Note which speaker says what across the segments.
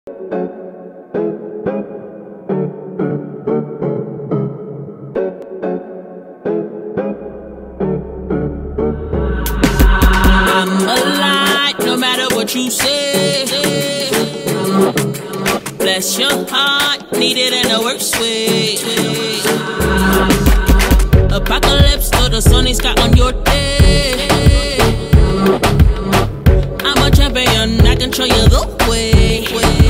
Speaker 1: I'm alive, no matter what you say. Bless your heart, need it in the worst way. Apocalypse to the sunny sky on your day. I'm a champion, I control you the way.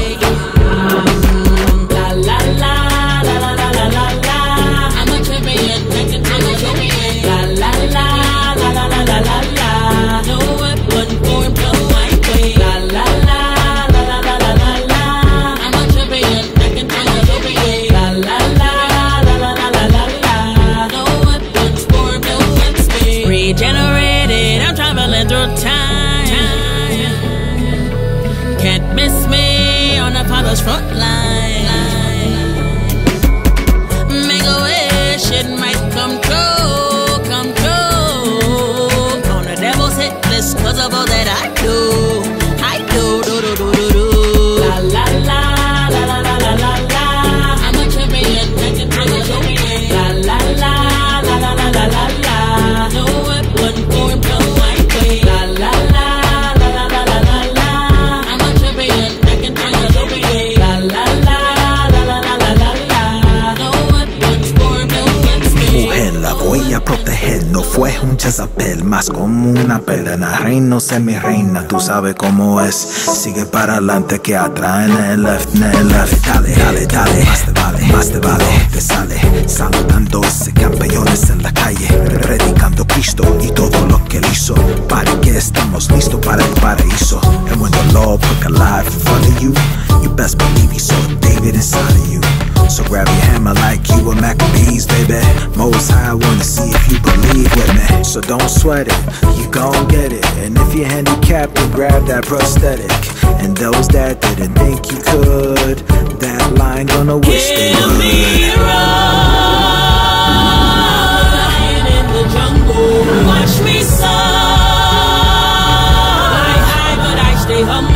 Speaker 1: La la la, la la la la la la. I'm a champion, I control you the way. La la la, la la la la la la. No weapon formed from my way. La la la, la la la la la la. I'm a champion, I control you the way. La la la, la la la la la la. No weapons formed against me. Regenerated, I'm traveling through time. Can't miss me on the Father's front line. Make a wish, it might come true, come true. On the devil's hit list, cause of all that I do. I do, do, do, do, do, do. La la la, la la la la la la. I'm a champion, I can tell you so many. La la la, la la la la la la. No weapon formed from my way. La la la, la la la la la la. I'm a champion, I can tell you so many. La la la, la la la la la la. No weapons formed against me.
Speaker 2: Mujer, la voy a proteger, no fue un Jezabel, más como una perla. Reino, mi reina, tú sabes cómo es. Sigue para adelante que atrás en el left, Dale, dale, dale, más te vale, te sale. Saludando ese campeones en la calle, predicando Cristo y todo lo que él hizo. Para que estamos listos para el paraíso. And when the Lord put a life in front of you, you best believe he saw David inside of you. So grab your hammer like you were Maccabees, baby. Most High wanna see if you believe with me. So don't sweat it, you gon' get it. And if you're handicapped, then grab that prosthetic. And those that didn't think you could, that line gonna wish they would.
Speaker 1: Lion in the jungle, watch me soar. I high, but I stay humble.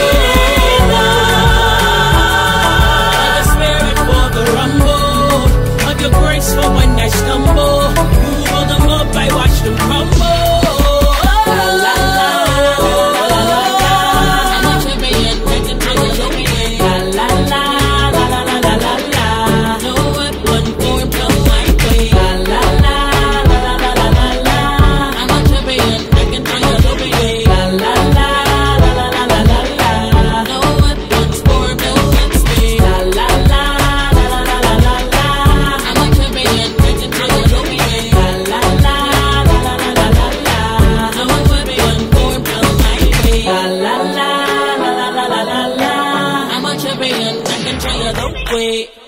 Speaker 1: For when I stumble, you hold them up, I watch them crumble. La la la, la la la. I'm a champion, I can tell you so many. La la la, la la la la la la. No weapon formed from my way. La la la, la la la la la la. I'm a champion, I can tell you so many. La la la, la la la la la la. No weapons formed against me. La la la, la la la la la la. I'm a champion, I can tell you so many. La la la, la la la la la la. No weapon formed from my way. La la la, la la la la la la. I'm a champion, I can tell you the way.